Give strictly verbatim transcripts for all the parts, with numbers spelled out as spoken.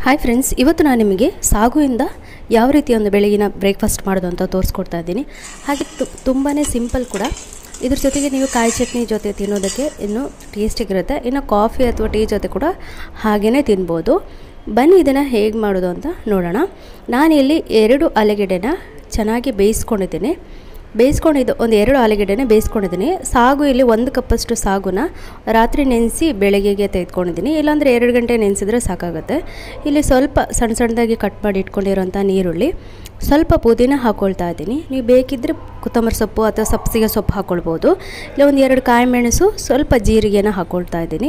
Hi friends, ಇವತ್ತು ನಾನು ನಿಮಗೆ ಸಾಗುವಿಂದ ಯಾವ ರೀತಿ ಒಂದು ಬೆಳಗಿನ ಬ್ರೇಕ್ಫಾಸ್ಟ್ ಮಾಡೋದು ಅಂತ ತೋರಿಸ್ಕೊಡ್ತಾ ಇದ್ದೀನಿ. ಹಾಗೆ ತುಂಬಾ ಸಿಂಪಲ್ ಕೂಡ. ಇದ್ರ ಜೊತೆಗೆ ನೀವು ಕಾಯಿ ಚಟ್ನಿ ಜೊತೆ ತಿನ್ನೋದಕ್ಕೆ ಇನ್ನೂ ಟೇಸ್ಟಿಗಿರುತ್ತೆ. ಇನ್ನು ಕಾಫಿ ಅಥವಾ ಟೀ ಜೊತೆ ಕೂಡ ಹಾಗೇ ತಿನ್ಬೋದು. ಬನ್ನಿ ಇದನ್ನು ಹೇಗೆ ಮಾಡೋದು ಅಂತ ನೋಡೋಣ. ನಾನಿಲ್ಲಿ ಎರಡು ಆಲೂಗೆಡ್ಡೆನ ಚೆನ್ನಾಗಿ ಬೇಯಿಸ್ಕೊಂಡಿದ್ದೀನಿ. ಬೇಯಿಸ್ಕೊಂಡಿದ್ದು ಒಂದು ಎರಡು ಆಲೂಗೆಡ್ಡೆನ ಬೇಯಿಸ್ಕೊಂಡಿದ್ದೀನಿ. ಸಾಗು ಇಲ್ಲಿ ಒಂದು ಕಪ್ಪಷ್ಟು ಸಾಗುನ ರಾತ್ರಿ ನೆನೆಸಿ ಬೆಳಗ್ಗೆಗೆ ತೆಗೆದುಕೊಂಡಿದ್ದೀನಿ. ಇಲ್ಲಾಂದರೆ ಎರಡು ಗಂಟೆ ನೆನೆಸಿದ್ರೆ ಸಾಕಾಗುತ್ತೆ. ಇಲ್ಲಿ ಸ್ವಲ್ಪ ಸಣ್ಣ ಸಣ್ಣದಾಗಿ ಕಟ್ ಮಾಡಿ ಇಟ್ಕೊಂಡಿರೋಂಥ ನೀರುಳ್ಳಿ, ಸ್ವಲ್ಪ ಪುದೀನ ಹಾಕ್ಕೊಳ್ತಾ ಇದ್ದೀನಿ. ನೀವು ಬೇಕಿದ್ದರೆ ಕೊತ್ತಂಬರಿ ಸೊಪ್ಪು ಅಥವಾ ಸಬ್ಸಿಗೆ ಸೊಪ್ಪು ಹಾಕ್ಕೊಳ್ಬೋದು. ಇಲ್ಲ ಒಂದು ಎರಡು ಕಾಯಿ ಮೆಣಸು, ಸ್ವಲ್ಪ ಜೀರಿಗೆನ ಹಾಕ್ಕೊಳ್ತಾ ಇದ್ದೀನಿ.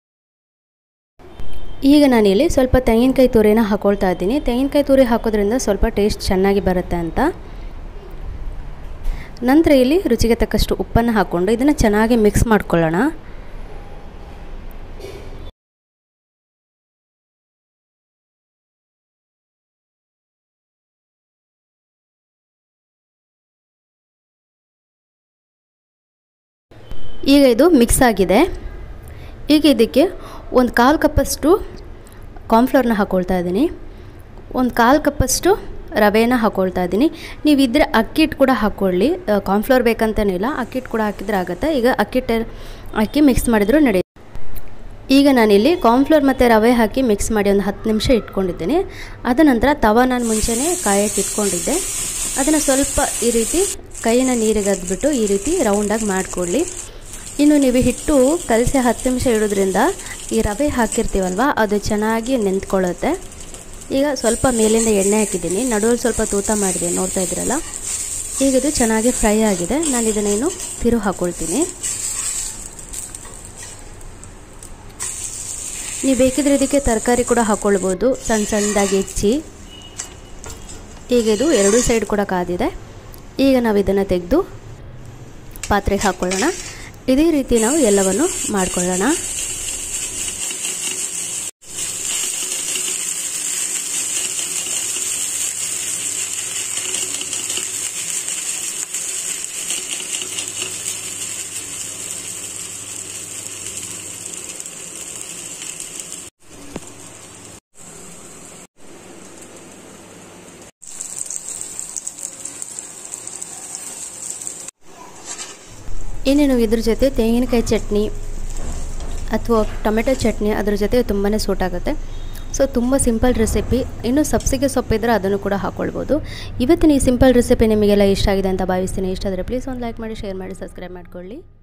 ಈಗ ನಾನಿಲ್ಲಿ ಸ್ವಲ್ಪ ತೆಂಗಿನಕಾಯಿ ತುರಿನ ಹಾಕ್ಕೊಳ್ತಾ ಇದ್ದೀನಿ. ತೆಂಗಿನಕಾಯಿ ತುರಿ ಹಾಕೋದ್ರಿಂದ ಸ್ವಲ್ಪ ಟೇಸ್ಟ್ ಚೆನ್ನಾಗಿ ಬರುತ್ತೆ ಅಂತ. ನಂತರ ಇಲ್ಲಿ ರುಚಿಗೆ ತಕ್ಕಷ್ಟು ಉಪ್ಪನ್ನು ಹಾಕ್ಕೊಂಡು ಇದನ್ನು ಚೆನ್ನಾಗಿ ಮಿಕ್ಸ್ ಮಾಡ್ಕೊಳ್ಳೋಣ. ಈಗ ಇದು ಮಿಕ್ಸ್ ಆಗಿದೆ. ಈಗ ಇದಕ್ಕೆ ಒಂದು ಕಾಲು ಕಪ್ಪಷ್ಟು ಕಾರ್ನ್ಫ್ಲೋರ್ನ ಹಾಕ್ಕೊಳ್ತಾ ಇದ್ದೀನಿ. ಒಂದು ಕಾಲು ಕಪ್ಪಷ್ಟು ರವೆನ ಹಾಕ್ಕೊಳ್ತಾ ಇದ್ದೀನಿ. ನೀವು ಇದ್ದರೆ ಅಕ್ಕಿಟ್ ಕೂಡ ಹಾಕ್ಕೊಳ್ಳಿ. ಕಾರ್ನ್ಫ್ಲೋರ್ ಬೇಕಂತನಿಲ್ಲ, ಅಕ್ಕಿಟ್ ಕೂಡ ಹಾಕಿದರೆ ಆಗುತ್ತೆ. ಈಗ ಅಕ್ಕಿಟ್ ಹಾಕಿ ಮಿಕ್ಸ್ ಮಾಡಿದ್ರು ನಡೆಯುತ್ತೆ. ಈಗ ನಾನಿಲ್ಲಿ ಕಾರ್ನ್ಫ್ಲೋರ್ ಮತ್ತು ರವೆ ಹಾಕಿ ಮಿಕ್ಸ್ ಮಾಡಿ ಒಂದು ಹತ್ತು ನಿಮಿಷ ಇಟ್ಕೊಂಡಿದ್ದೀನಿ. ಅದ ನಂತರ ತವ ನಾನು ಮುಂಚೆನೇ ಕಾಯಕ್ಕೆ ಇಟ್ಕೊಂಡಿದ್ದೆ. ಅದನ್ನು ಸ್ವಲ್ಪ ಈ ರೀತಿ ಕೈನ ನೀರಿಗೆ ಅದ್ಬಿಟ್ಟು ಈ ರೀತಿ ರೌಂಡಾಗಿ ಮಾಡಿಕೊಳ್ಳಿ. ಇನ್ನು ನೀವು ಹಿಟ್ಟು ಕಲಸಿ ಹತ್ತು ನಿಮಿಷ ಇಡೋದ್ರಿಂದ ಈ ರವೆ ಹಾಕಿರ್ತೀವಲ್ವ ಅದು ಚೆನ್ನಾಗಿ ನೆಂತ್ಕೊಳ್ಳುತ್ತೆ. ಈಗ ಸ್ವಲ್ಪ ಮೇಲಿಂದ ಎಣ್ಣೆ ಹಾಕಿದ್ದೀನಿ, ನಡುವಲ್ಲಿ ಸ್ವಲ್ಪ ತೂತ ಮಾಡಿದೆ, ನೋಡ್ತಾ ಇದ್ದೀರಲ್ಲ. ಈಗ ಇದು ಚೆನ್ನಾಗಿ ಫ್ರೈ ಆಗಿದೆ. ನಾನು ಇದನ್ನೇನು ತಿರು ಹಾಕ್ಕೊಳ್ತೀನಿ. ನೀವು ಬೇಕಿದ್ರೆ ಇದಕ್ಕೆ ತರಕಾರಿ ಕೂಡ ಹಾಕ್ಕೊಳ್ಬೋದು, ಸಣ್ಣ ಸಣ್ಣದಾಗಿ ಹೆಚ್ಚಿ. ಈಗ ಇದು ಎರಡೂ ಸೈಡ್ ಕೂಡ ಕಾದಿದೆ. ಈಗ ನಾವು ಇದನ್ನು ತೆಗೆದು ಪಾತ್ರೆಗೆ ಹಾಕ್ಕೊಳ್ಳೋಣ. ಇದೇ ರೀತಿ ನಾವು ಎಲ್ಲವನ್ನು ಮಾಡ್ಕೊಳ್ಳೋಣ. ಇನ್ನೇನು ಇದ್ರ ಜೊತೆ ತೆಂಗಿನಕಾಯಿ ಚಟ್ನಿ ಅಥವಾ ಟೊಮೆಟೊ ಚಟ್ನಿ ಅದ್ರ ಜೊತೆ ತುಂಬಾ ಸೂಟ್ ಆಗುತ್ತೆ. ಸೊ ತುಂಬ ಸಿಂಪಲ್ ರೆಸಿಪಿ. ಇನ್ನು ಸಬ್ಸಿಗೆ ಸೊಪ್ಪಿದ್ರೆ ಅದನ್ನು ಕೂಡ ಹಾಕ್ಕೊಳ್ಬೋದು. ಇವತ್ತಿನ ಈ ಸಿಂಪಲ್ ರೆಸಿಪಿ ನಿಮಗೆಲ್ಲ ಇಷ್ಟ ಆಗಿದೆ ಅಂತ ಭಾವಿಸ್ತೀನಿ. ಇಷ್ಟ ಆದರೆ ಪ್ಲೀಸ್ ಒಂದು ಲೈಕ್ ಮಾಡಿ, ಶೇರ್ ಮಾಡಿ, ಸಬ್ಸ್ಕ್ರೈಬ್ ಮಾಡ್ಕೊಳ್ಳಿ.